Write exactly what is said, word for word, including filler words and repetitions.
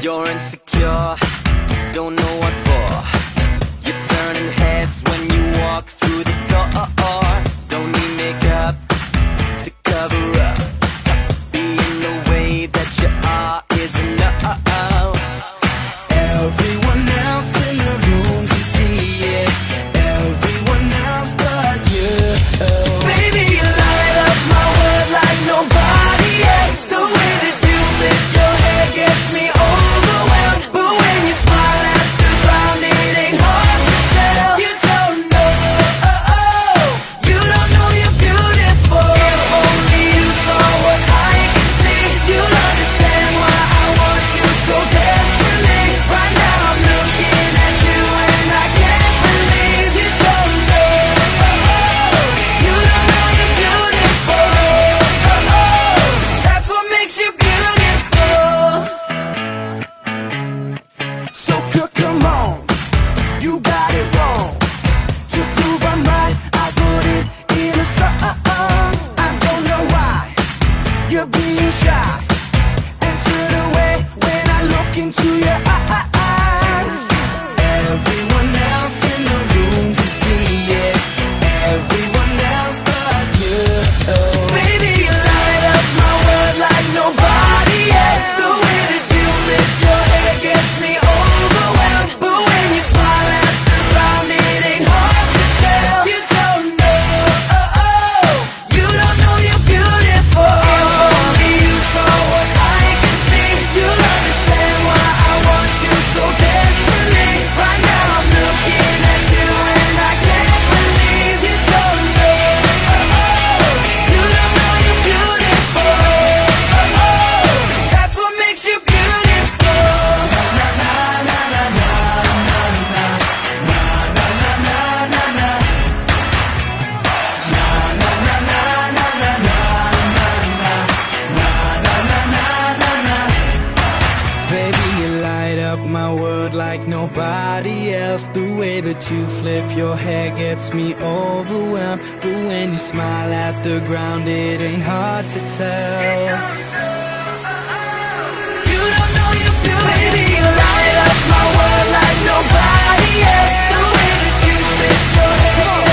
You're insecure, don't know what for. You're turning heads when you walk through the door. Don't need makeup to cover up. Being the way that you are is enough. Everyone else in the room can see it. Everyone else but you. Baby, you light up my world like nobody else. The way that you flip your hair gets me overwhelmed. But when you smile at the ground, it ain't hard to tell. You don't know, oh, oh, you don't know you're beautiful. If only you saw what I can see, you'll understand why I want you so desperately. Right now I'm looking at you and I can't believe you don't know, oh, oh, you don't know you're beautiful, oh, oh, that's what makes you beautiful. So c- come on, you got it wrong. To prove I'm right, I put it in a song. I don't know why you're being shy and turn away when I look into your eyes. Everyone else in the room can see it. Everyone else but you. Baby, you light up my world like nobody else. The way that you flip your hair gets me overwhelmed. But when you smile at the ground, it ain't hard to tell. You don't know, oh, oh, you don't know you're beautiful. If only you saw what I can see, you'll understand why I want you so desperately. Right now I'm looking at you and I can't believe you don't know, oh, oh, you don't know you're beautiful, oh, oh, that's what makes you beautiful. Na na na na na na na na na na na na na. Baby, you light up my world like nobody else. The way that you flip your hair gets me overwhelmed. But when you smile at the ground, it ain't hard to tell. You don't know you're beautiful. Baby, you light up my world like nobody else. The way that you flip your hair